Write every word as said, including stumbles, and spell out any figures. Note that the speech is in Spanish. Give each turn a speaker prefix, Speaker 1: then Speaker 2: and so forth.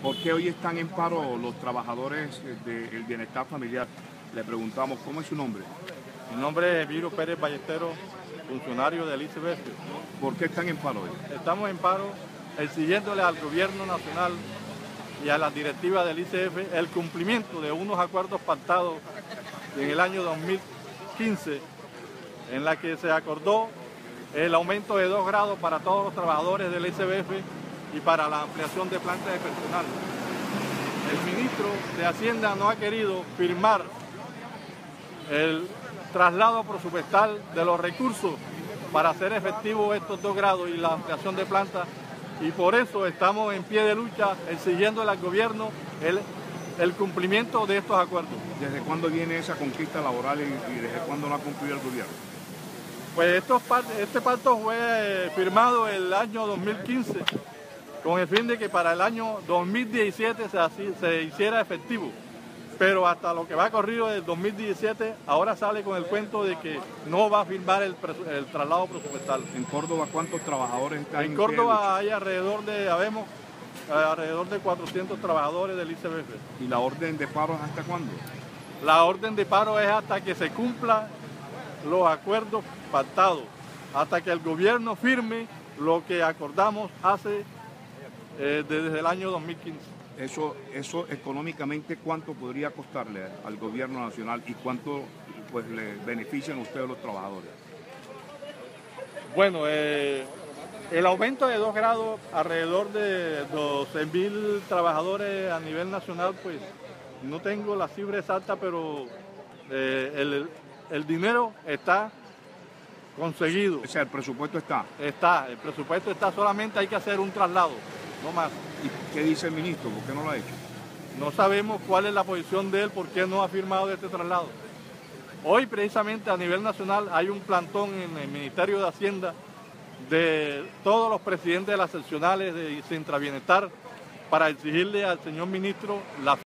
Speaker 1: ¿Por qué hoy están en paro los trabajadores del bienestar familiar? Le preguntamos, ¿cómo es su nombre?
Speaker 2: Mi nombre es Viro Pérez Ballesteros, funcionario del I C B F.
Speaker 1: ¿Por qué están en paro hoy?
Speaker 2: Estamos en paro exigiéndole al gobierno nacional y a las directivas del I C B F el cumplimiento de unos acuerdos pactados en el año dos mil quince, en la que se acordó el aumento de dos grados para todos los trabajadores del I C B F y para la ampliación de plantas de personal. El ministro de Hacienda no ha querido firmar el traslado presupuestal de los recursos para hacer efectivo estos dos grados y la ampliación de plantas, y por eso estamos en pie de lucha exigiéndole al gobierno el, el cumplimiento de estos acuerdos.
Speaker 1: ¿Desde cuándo viene esa conquista laboral y, y desde cuándo no ha cumplido el gobierno?
Speaker 2: Pues estos, este pacto fue firmado el año dos mil quince con el fin de que para el año dos mil diecisiete se, así, se hiciera efectivo. Pero hasta lo que va corrido del dos mil diecisiete, ahora sale con el cuento de que no va a firmar el, el traslado presupuestal.
Speaker 1: ¿En Córdoba cuántos trabajadores están?
Speaker 2: En Córdoba hay alrededor de, habemos, alrededor de cuatrocientos trabajadores del I C B F.
Speaker 1: ¿Y la orden de paro es hasta cuándo?
Speaker 2: La orden de paro es hasta que se cumplan los acuerdos pactados, hasta que el gobierno firme lo que acordamos hace eh, desde el año dos mil quince.
Speaker 1: Eso, eso económicamente, ¿cuánto podría costarle al gobierno nacional y cuánto pues, le benefician a ustedes los trabajadores?
Speaker 2: Bueno, eh, el aumento de dos grados, alrededor de doce mil trabajadores a nivel nacional, pues no tengo la cifra exacta, pero eh, el, el dinero está conseguido.
Speaker 1: O sea, el presupuesto está.
Speaker 2: Está, el presupuesto está, solamente hay que hacer un traslado, no más.
Speaker 1: ¿Y qué dice el ministro? ¿Por qué no lo ha hecho?
Speaker 2: No sabemos cuál es la posición de él, por qué no ha firmado este traslado. Hoy precisamente a nivel nacional hay un plantón en el Ministerio de Hacienda de todos los presidentes de las seccionales de Centro Bienestar para exigirle al señor ministro la